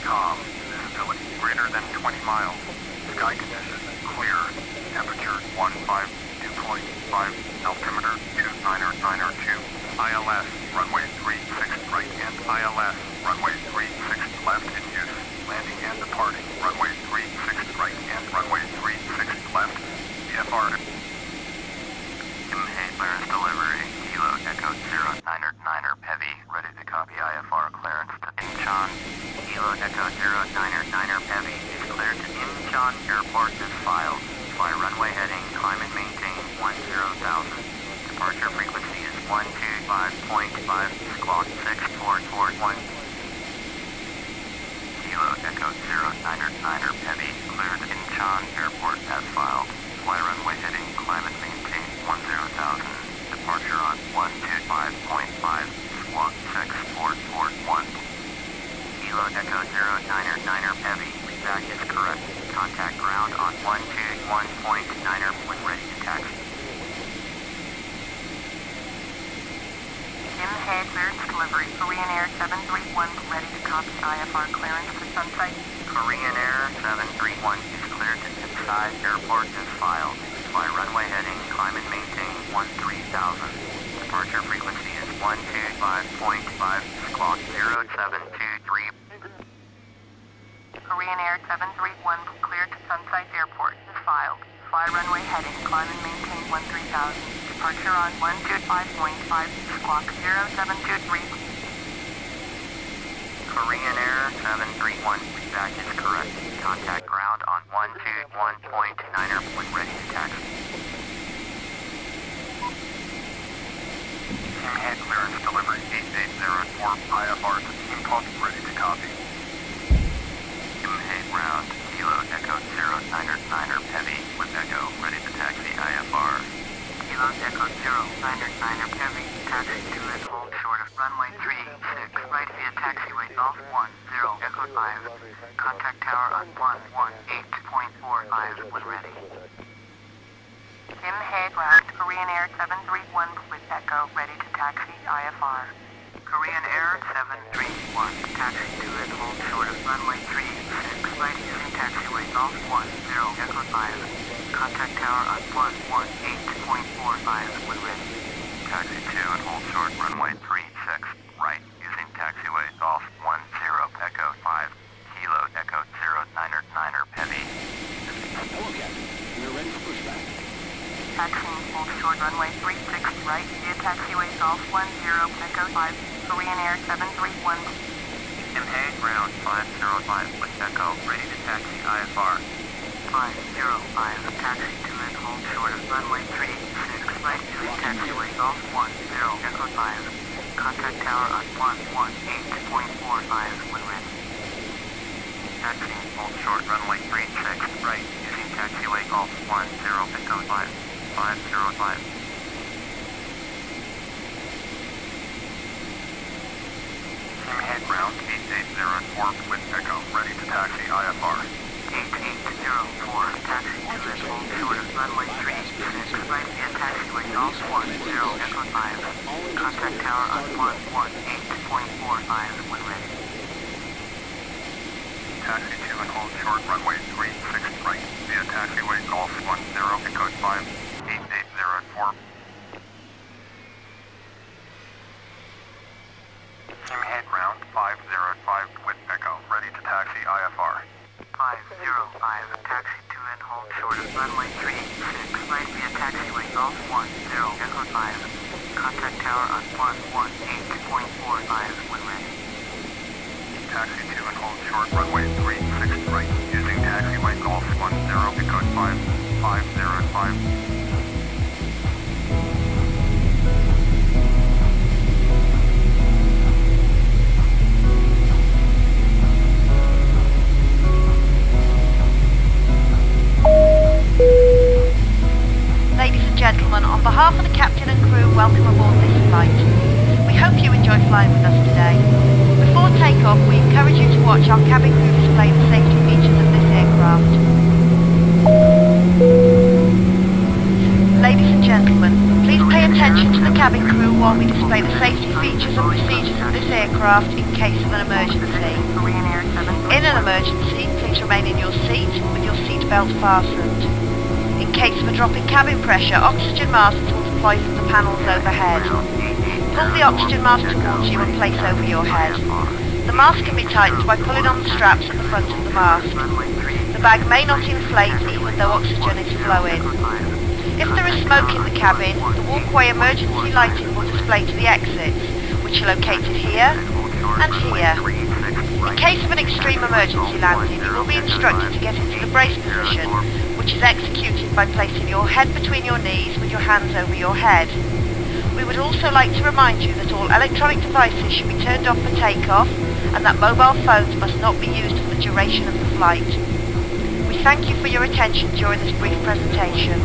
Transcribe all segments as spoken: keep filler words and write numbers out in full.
com. Visibility greater than twenty miles. Sky conditions clear. Temperature one five, dew point five, altimeter two nine nine two. I L S runway three six right and I L S runway three six left in use. Landing and departing runway three six right and runway three six left. V F R. Hey, clearance delivery. Kilo Echo zero niner niner Heavy, ready to copy I F R clearance to Incheon. Kilo Echo zero niner niner Heavy is cleared to Incheon Airport as filed. Fly runway heading, climb and maintain one zero thousand. Departure frequency is one two five point five, squawk six four four one. Kilo Echo zero niner niner Heavy, cleared Incheon Airport as filed. Fly runway heading, climb and maintain one zero thousand. Departure on one two five point five, squawk six four four one. Kilo Echo zero niner niner Heavy, feedback is correct. Contact ground on one two one point niner when ready to taxi. Kim Hay, clearance delivery. Korean Air seven three one, ready to copy I F R clearance to Sunside. Korean Air seven three one is cleared to Sunside Airport as filed. Fly runway heading, climb and maintain one three thousand. Departure frequency is one two five point five, squawk zero seven two three. Korean Air seven three one, cleared to Sunside Airport as filed. Fly runway heading, climb and maintain one three thousand. Departure on one two five point five, squawk zero seven two three. Korean Air seven three one, feedback is correct. Contact ground on one two one point niner when ready to taxi. Kim Hay, clearance delivery eight eight zero four, I F R to Team Pulse, ready to copy. Kim Hay, ground. Kilo Echo zero niner niner Heavy, with Echo, ready to taxi I F R. Kilo Echo zero niner niner Heavy, taxi to and hold short of runway three six, right via taxiway Golf one zero Echo five. Contact tower on one one eight point four five when ready. Kim Hay, ground. Korean Air seven three one with Echo, ready to taxi I F R. Korean Air seven three one, taxi to and hold short of runway three six, right using taxiway Golf one zero Echo five. Contact tower on one one eight point four five when ready. Taxi two and hold short runway three six, right using taxiway Golf one zero Echo five. Kilo Echo zero niner niner Heavy. Hello, Captain. We're ready for pushback. Taxiing hold short runway three six, right via taxiway Golf one zero Echo five. Korean Air seven three one. Kim Hay, ground five zero five with Echo, ready to taxi I F R. five zero five, taxi to and hold short of runway three six, right using taxiway Golf one zero Echo five. Contact tower on one one eight point four five when ready. Taxiing hold short runway three six, right using taxiway Golf one zero Echo five. five zero five. Kim Hay, ground eight eight zero four with Echo, ready to taxi I F R. eight eight zero four, taxi to and hold short of runway three six, right via taxiway Golf one zero Echo five. Contact tower on one one eight point four five when ready. Taxi two and hold short runway three six right via taxiway Golf one zero Echo five, eight eight zero four. Kim Hay, ground five zero five with Echo, ready to taxi I F R. five zero five, taxi to and hold short of runway three six, right via taxiway Golf one zero Echo five. Contact tower on one one eight point four five when ready. Taxi two and hold short runway three six right using taxiway Golf one zero Echo five, five zero five. Ladies and gentlemen, on behalf of the captain and crew, welcome aboard this flight. We hope you enjoy flying with us today. Before takeoff, we encourage you to watch our cabin crew display the safety features of this aircraft. Ladies and gentlemen, please pay attention to the cabin crew while we display the safety features and procedures of this aircraft in case of an emergency. In emergency, please remain in your seat with your seat belt fastened. In case of a drop in cabin pressure, oxygen masks will deploy from the panels overhead. Pull the oxygen mask towards you and place over your head. The mask can be tightened by pulling on the straps at the front of the mask. The bag may not inflate even though oxygen is flowing. If there is smoke in the cabin, the walkway emergency lighting will display to the exits, which are located here and here. In case of an extreme emergency landing, you will be instructed to get into the brace position, which is executed by placing your head between your knees with your hands over your head. We would also like to remind you that all electronic devices should be turned off for takeoff and that mobile phones must not be used for the duration of the flight. We thank you for your attention during this brief presentation.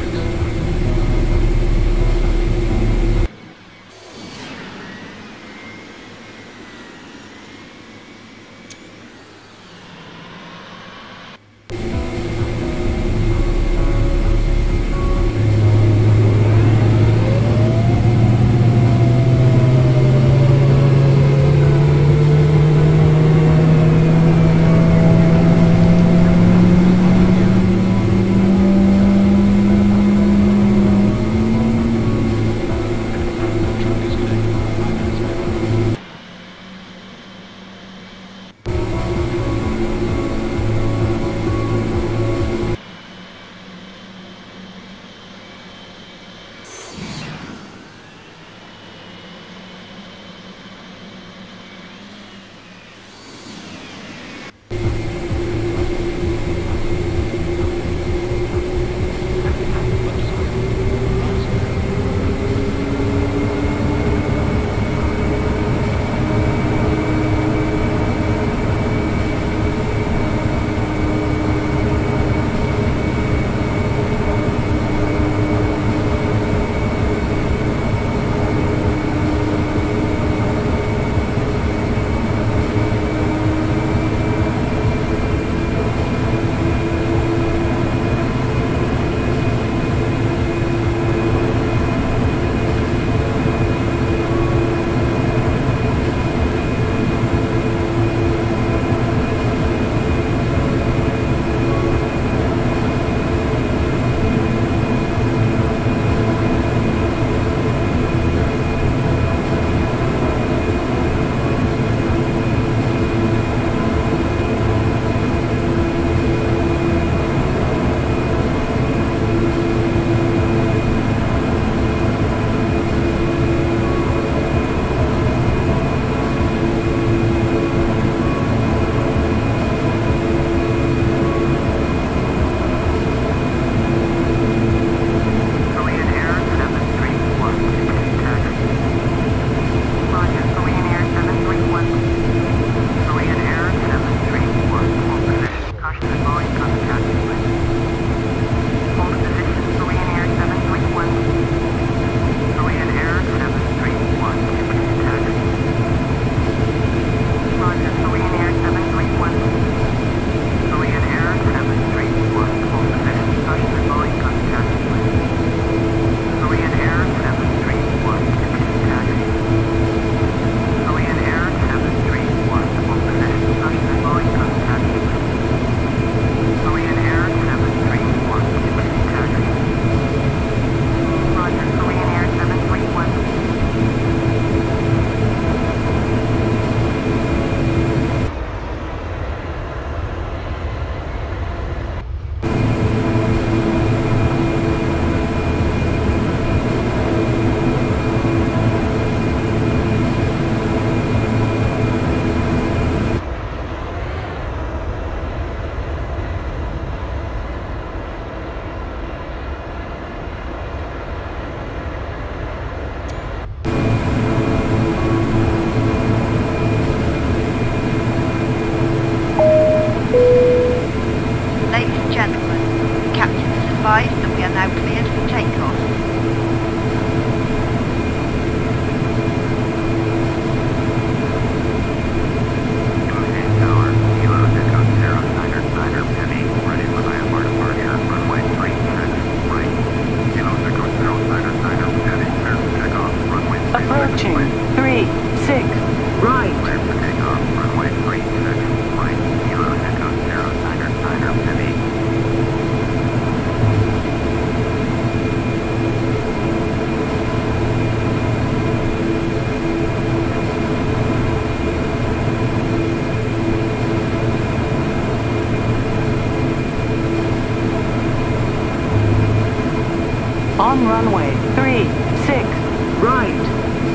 runway three six, right.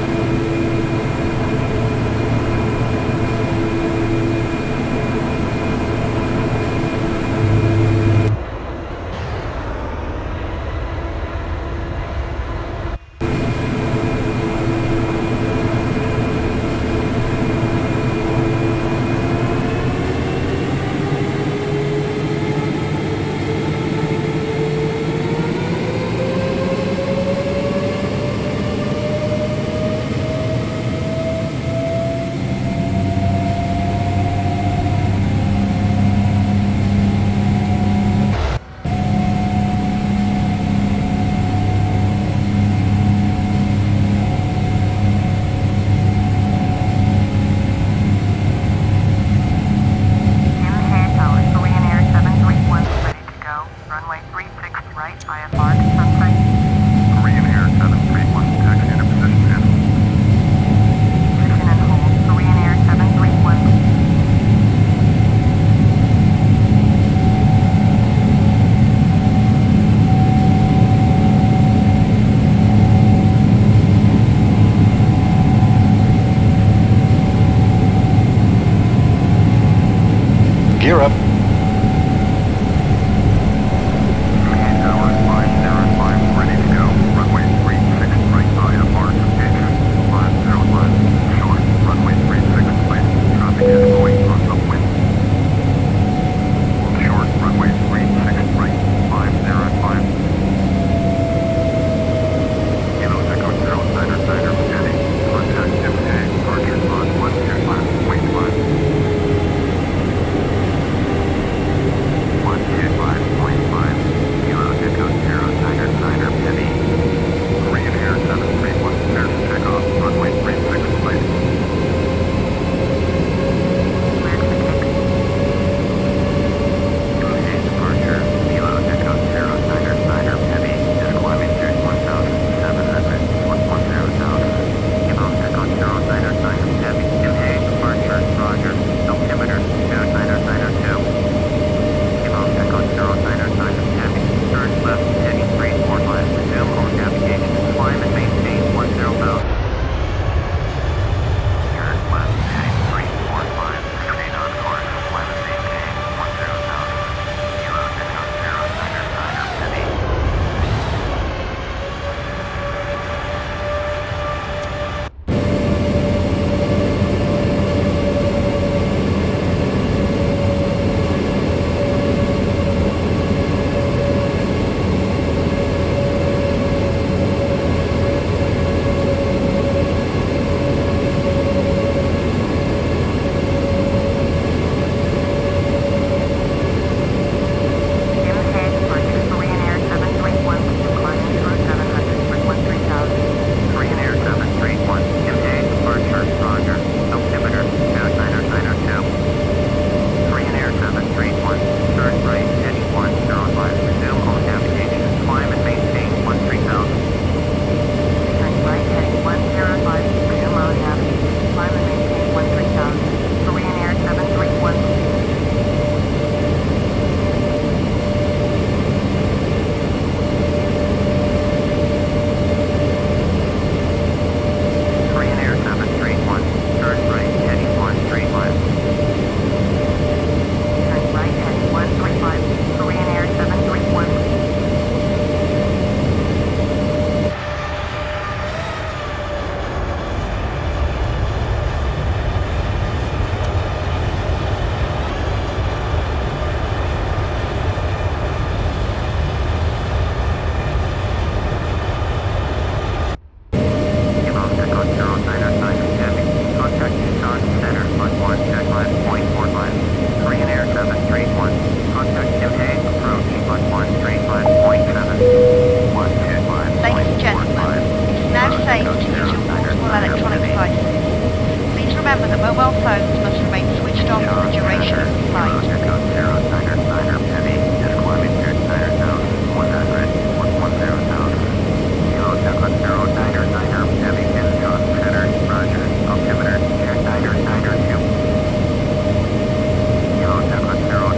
Gear up.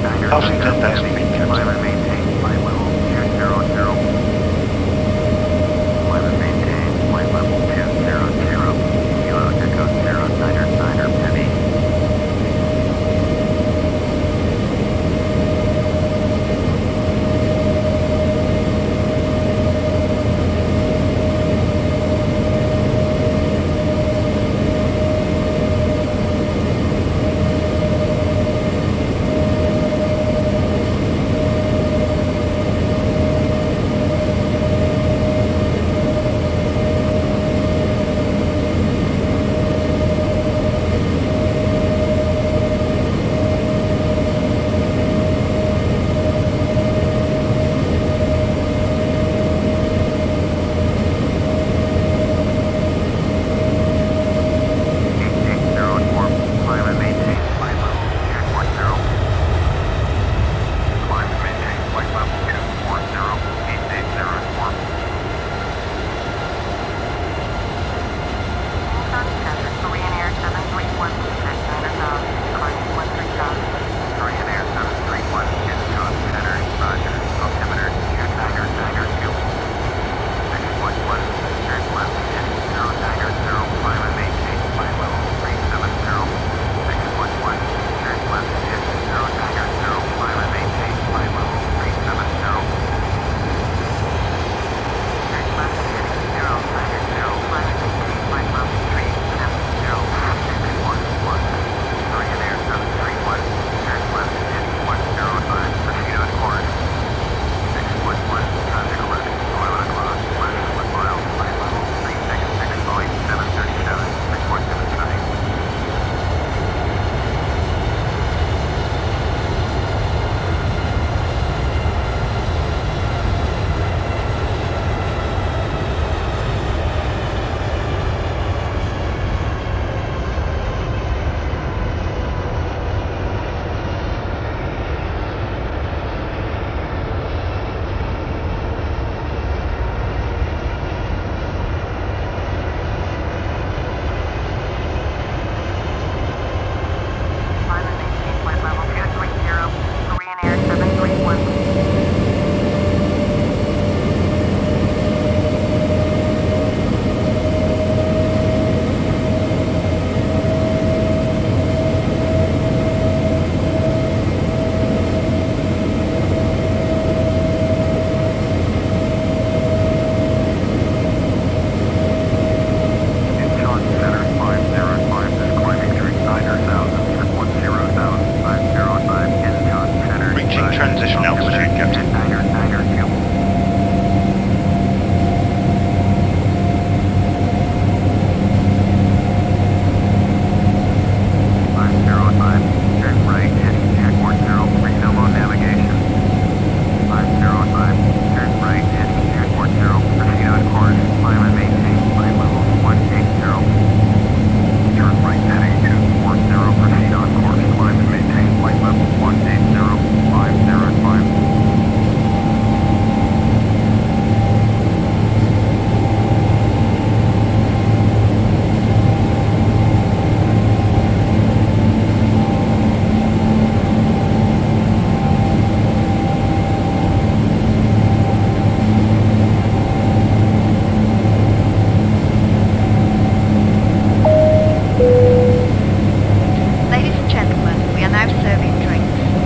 Ten thousand feet. Climate maintained by level zero zero. position altitude, Captain. Niner, Niner, two. five zero five, turn right, heading airport zero, resume on navigation. five zero five, turn right, heading airport zero, proceed on course, climb and maintain flight level one eighty. Turn right heading two four zero, proceed on course, climb and maintain flight level one eight zero, five zero five. Ladies and gentlemen, we are now serving drinks.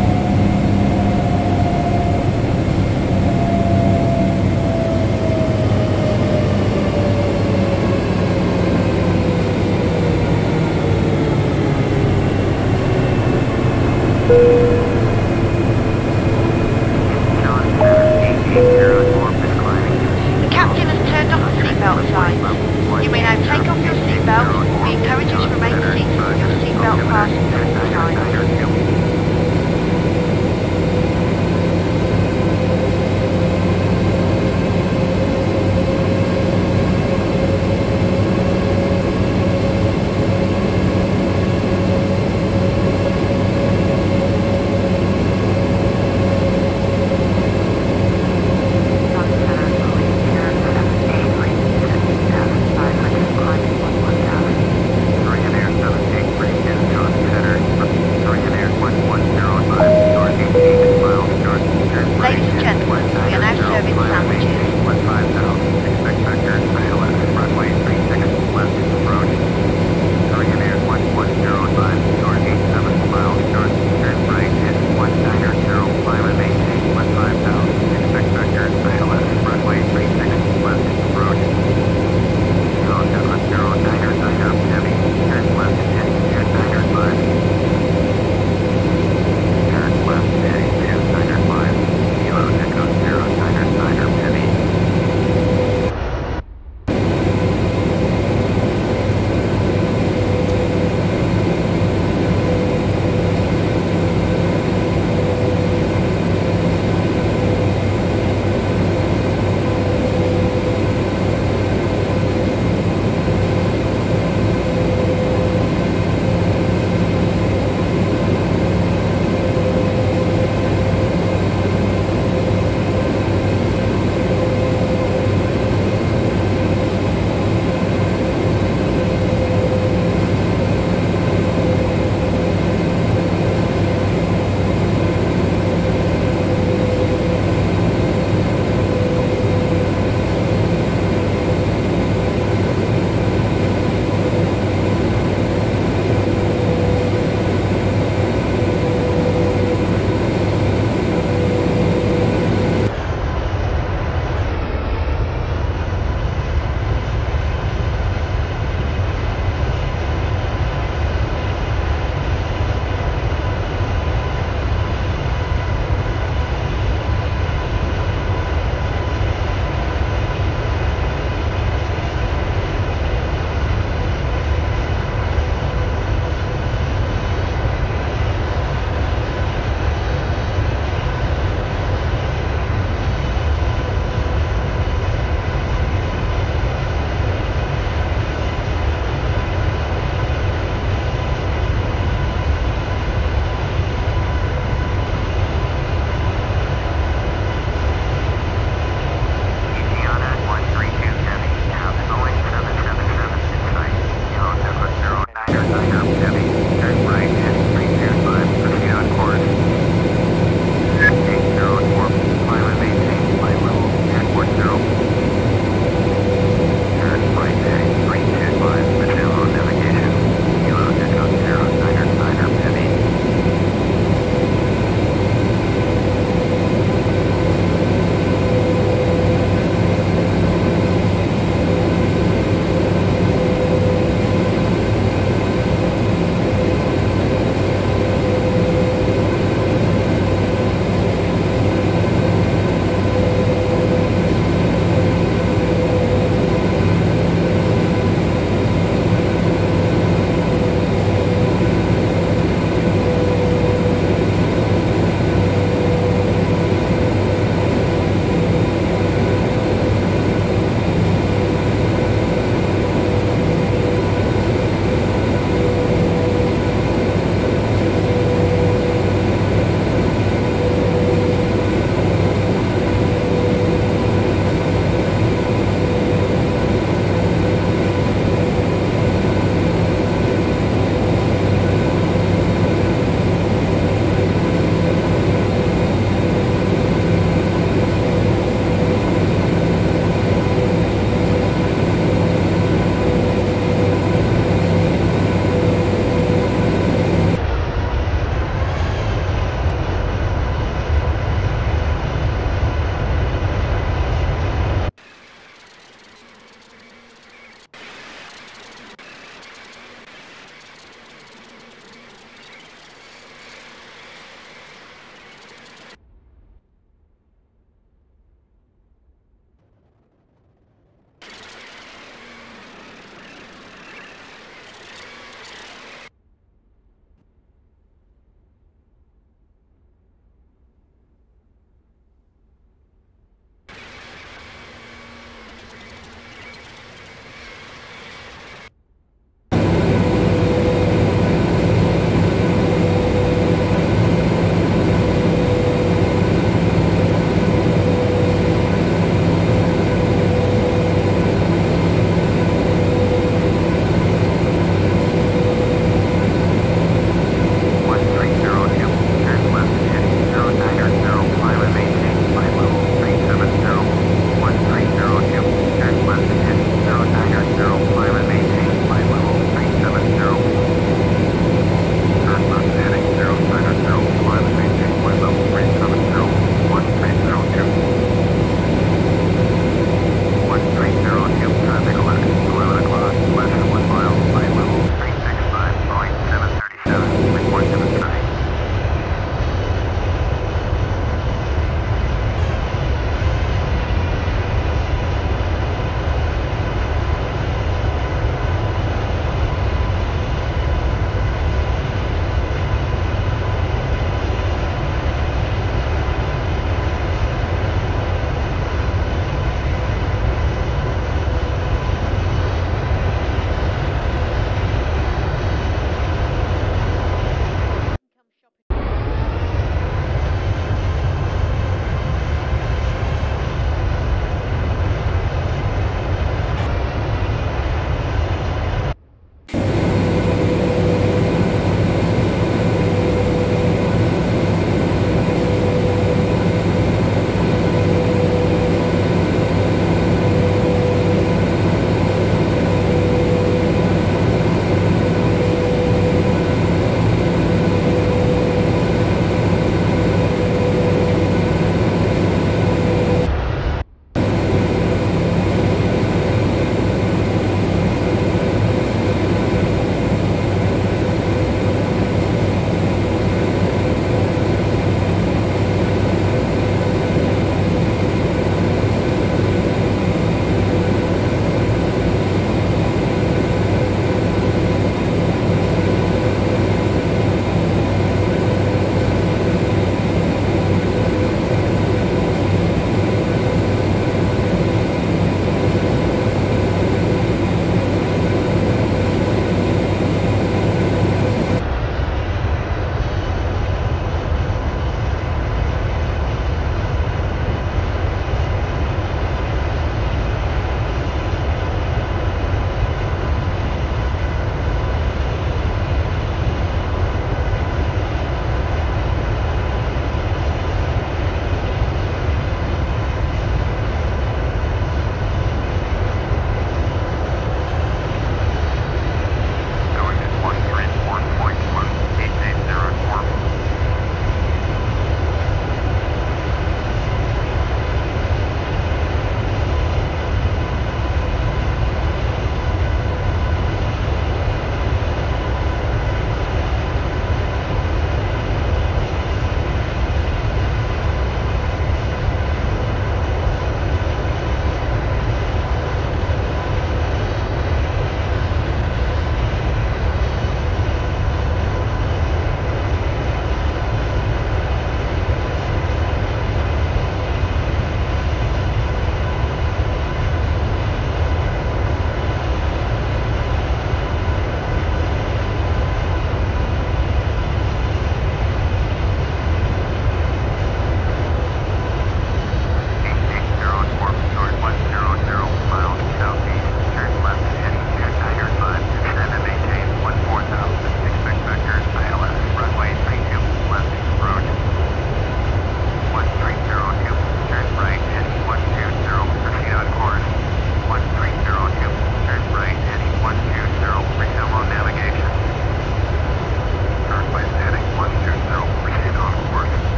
John seven eight eight zero, Corpus climbing. The captain has turned off the seatbelt signs. You may now take off your seatbelt. We encourage you to remain seated with your seatbelt fastened at all times.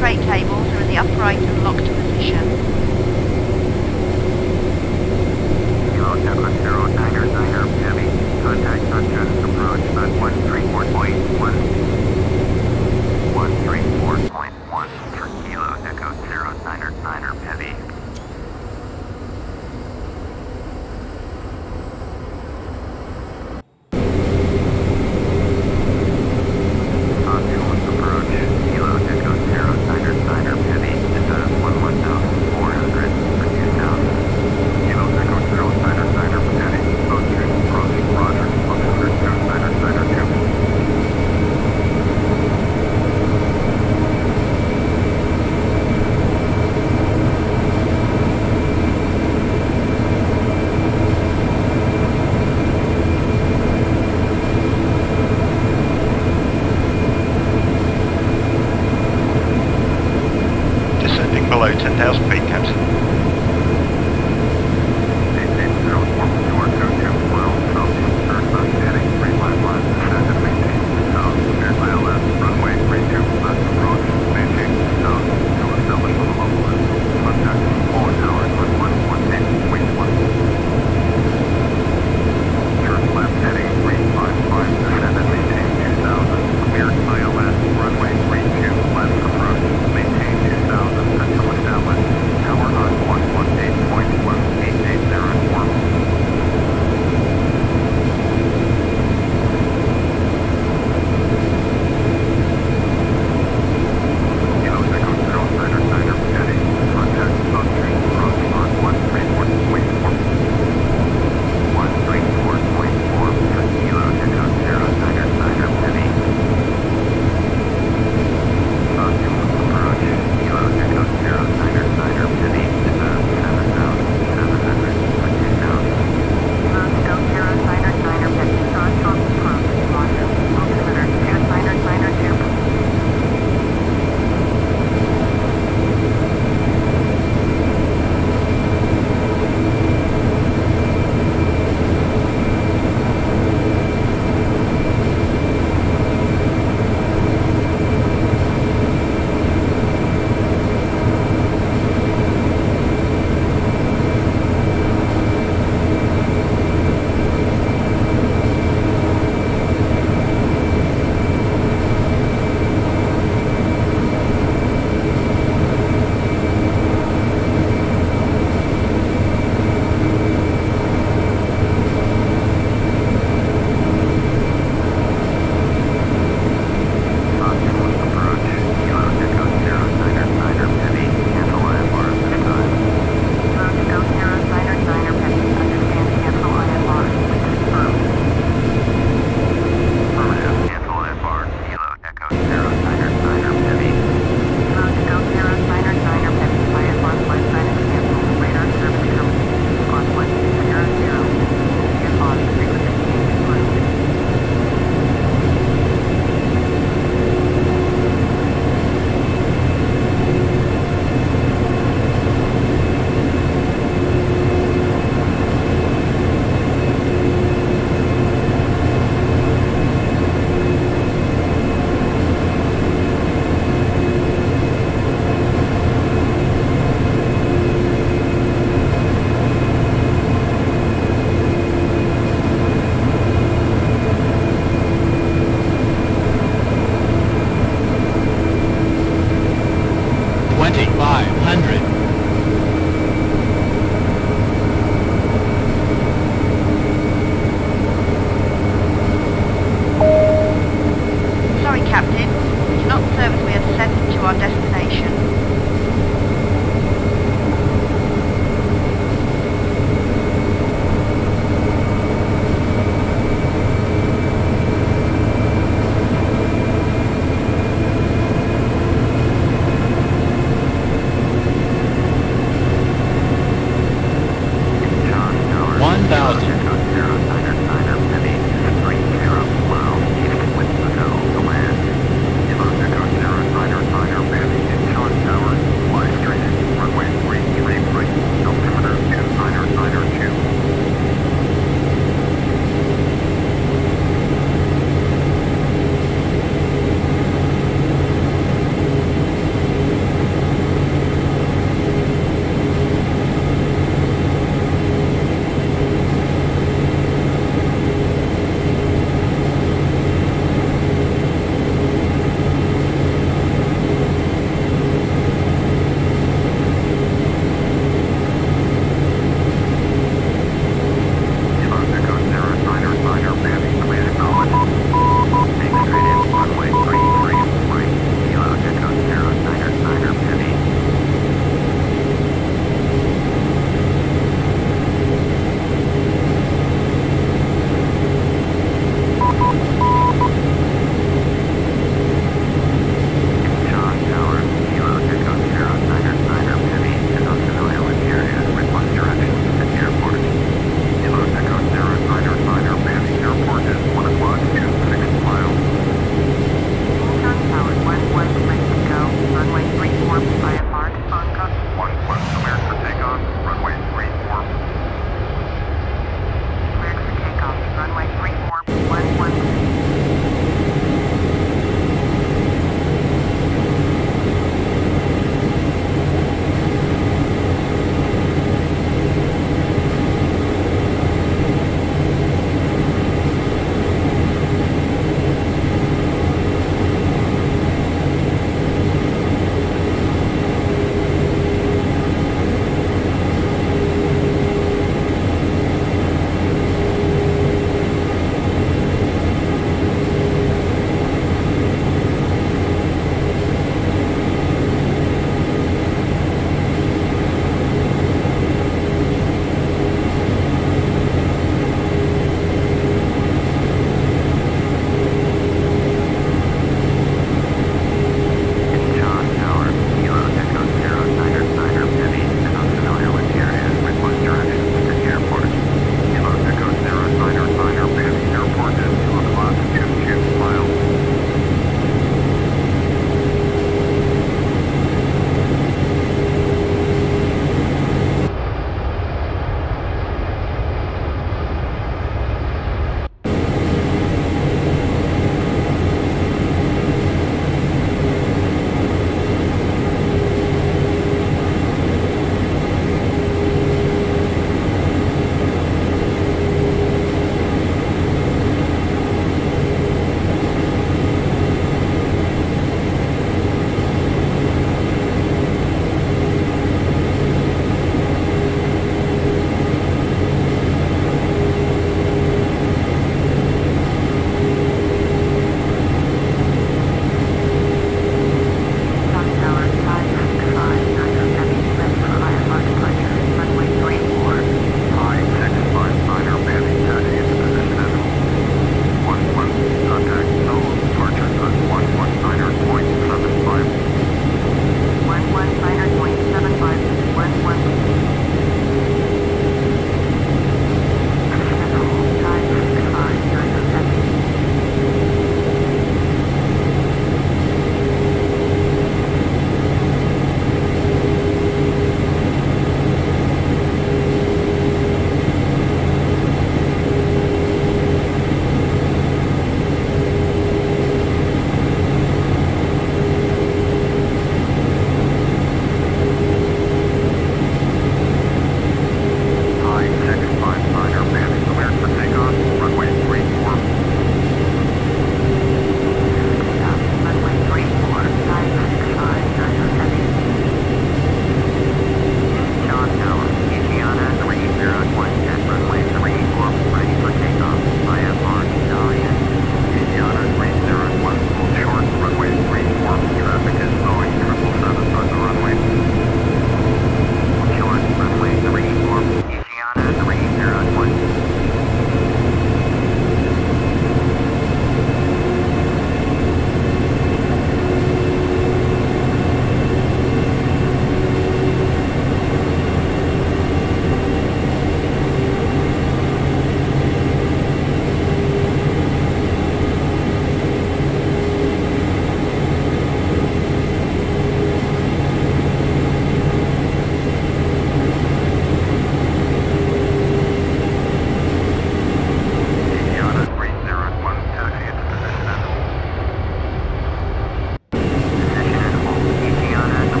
tray tables are in the upright and locked position. Kilo Echo Zero Niner Niner Heavy. Contact Sunshine approach on one three four point one. one three four point one for Kilo Echo Zero Niner Niner Heavy. Optimus approach. Kilo Echo Zero Niner Niner Heavy. Descend one one thousand four hundred for two thousand. Kilo Echo Zero Niner Niner Heavy. Sunshine approach. Roger. Altimeter two Niner Niner two. Descending below ten thousand feet, Captain. eight eight zero four two two two miles southeast Thurston, heading three five five, descend and maintain south, clear I L S, runway three two, left approach, maintain south, to establish on the level list, contact forward tower on one one eight, wait one. Turn left, heading three five five, descend and maintain two thousand, clear I L S, runway three two, left approach, maintain two thousand until established, tower on one one eight point one eight eight zero four. Kilo Echo Zero Niner Niner Heading, contact Sunshine approach on one three four point four. one three four point four for Kilo Echo Zero Niner Niner Heavy. Optimus approach. Kilo Echo Zero Niner Niner Heavy. Descend seven thousand seven hundred for two thousand. Kilo Echo Zero Niner Niner Heavy. Crosstalk approach. Roger. Altimeter two Niner Niner two. Optimus approach. Kilo Echo Zero Niner Niner Heavy. Cancel I F R this time. Kilo Echo Zero Niner Niner Heavy. Understand cancel I F R. Please confirm. Affirmative. Cancel I F R. Kilo Echo Zero Niner Niner Heavy. Kilo Echo Zero Niner Niner Heavy. I F R flight sign is canceled. Radar service terminated. On one zero zero. Get on frequency change approved. twenty-five hundred. Sorry, Captain. We cannot serve as we are descending to our destination. one thousand. Echo Zero Niner Niner Heavy. three zero miles east with Brazil to land. Kilo Echo Zero Niner Niner Heavy. Incheon Tower.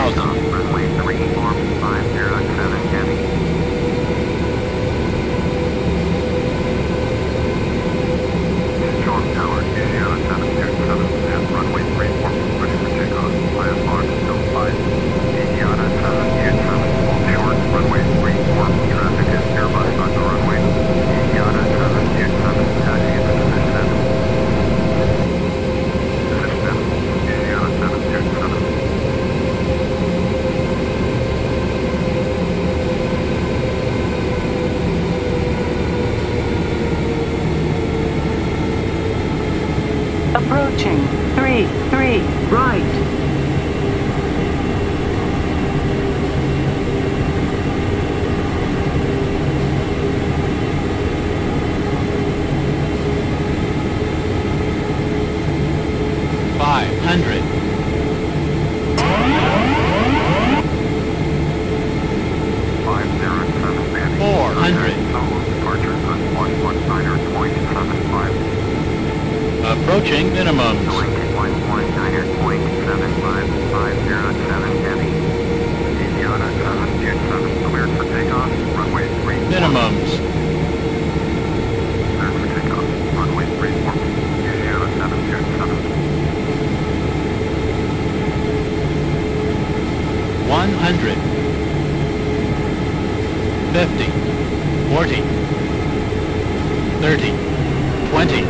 thousand. Runway three four five zero seven heavy. John Tower, Indiana seven two seven, and runway three four, ready for takeoff. I have Fox still five. Indiana seven two seven, hold short, runway three four, traffic is nearby on the runway. Indiana seven two seven, taxi into position at position at Indiana seven two seven. Approaching. Three, three, right. Five hundred. five zero seven, Manny. Four hundred. Solo departure on one one niner point seven five. Approaching minimums. Going to one one niner point seven five five zero seven heavy. Indiana seven two seven, cleared for takeoff, runway three four. Minimums. Cleared for takeoff, runway three four. Indiana seven two seven. One hundred. Fifty. Forty. Thirty. Twenty.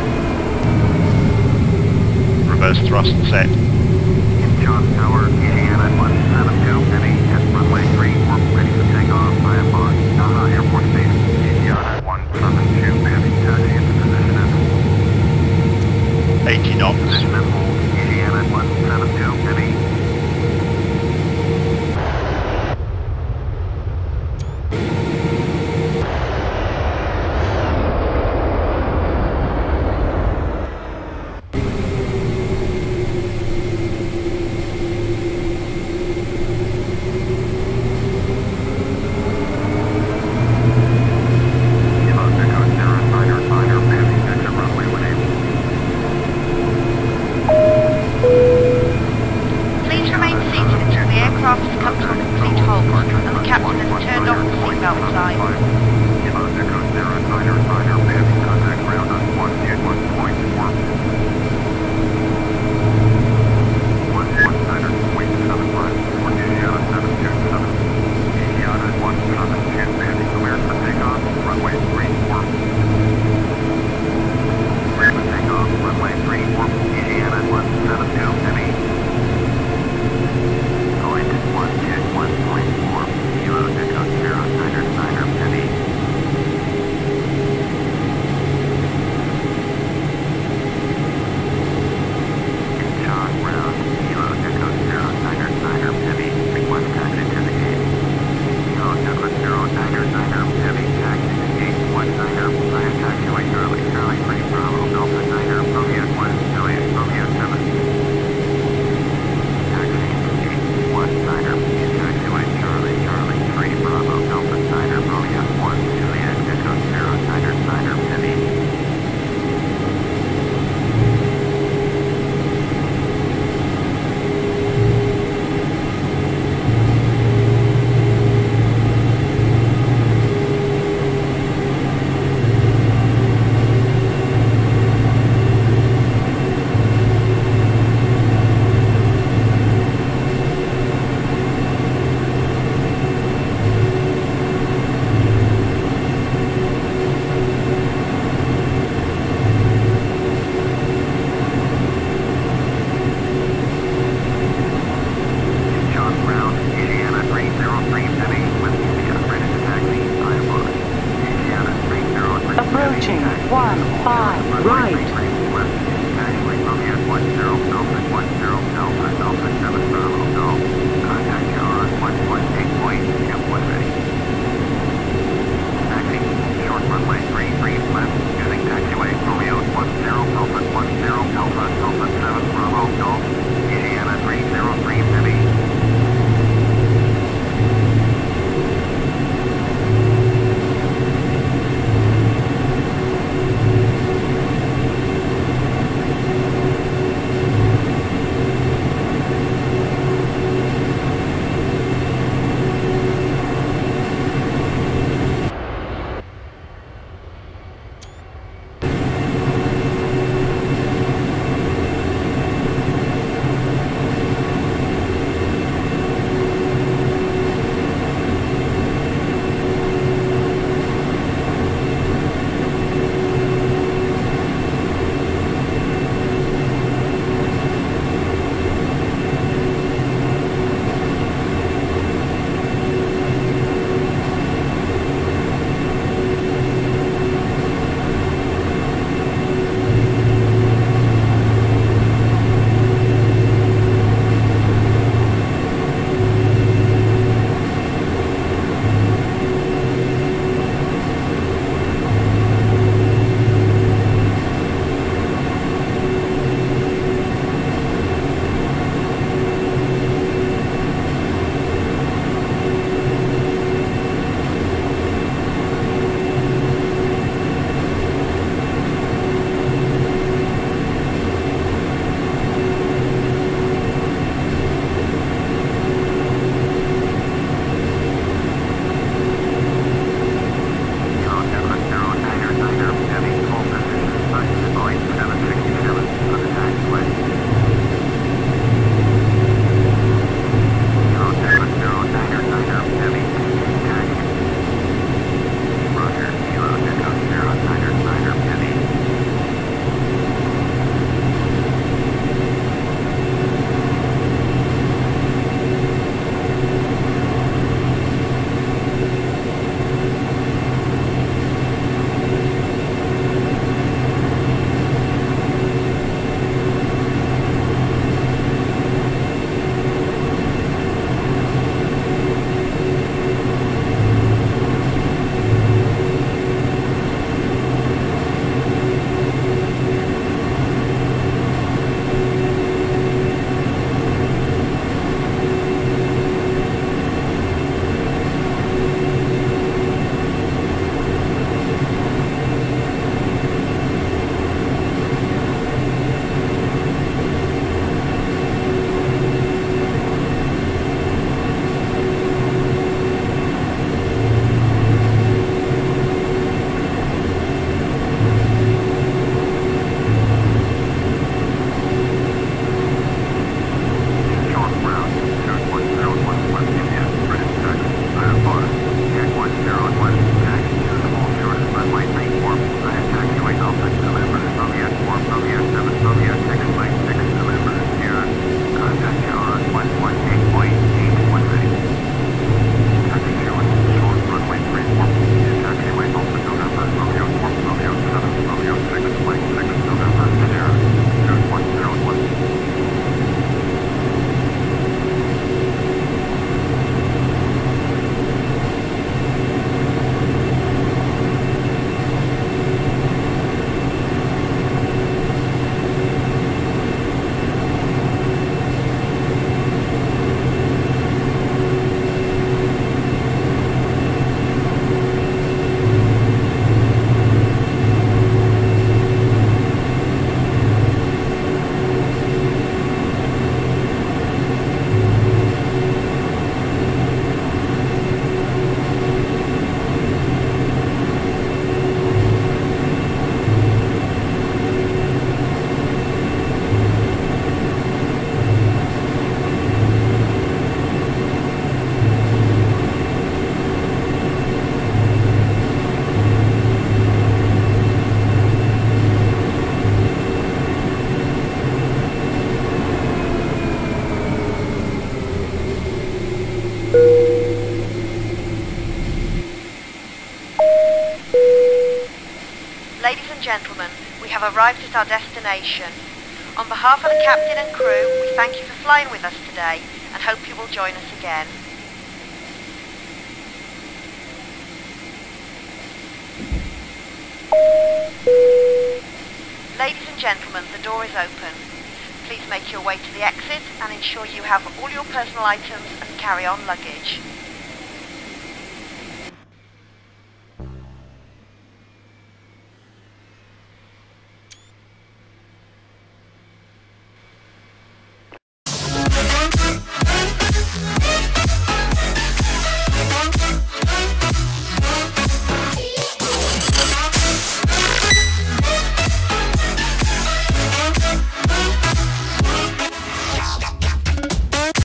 Reverse thrust set. John Tower, Indiana one seven two, heavy at runway three four, ready for takeoff. I am on Naha Airport Base. Indiana one seven two, heavy, taxi into position at eighty knots. position at hold. Indiana one seven two, heavy. Please remain seated until the aircraft has come to a complete halt and the captain has turned off the seatbelt sign. Runway three four, Indiana one seven two, heavy. Going to one two one point four, Kilo Echo zero niner niner heavy. gentlemen, we have arrived at our destination. On behalf of the captain and crew, we thank you for flying with us today and hope you will join us again. Ladies and gentlemen, the door is open. Please make your way to the exit and ensure you have all your personal items and carry-on luggage.